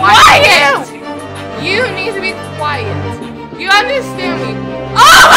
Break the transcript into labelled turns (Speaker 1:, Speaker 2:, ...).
Speaker 1: quiet! You need to be quiet. You understand me? Oh!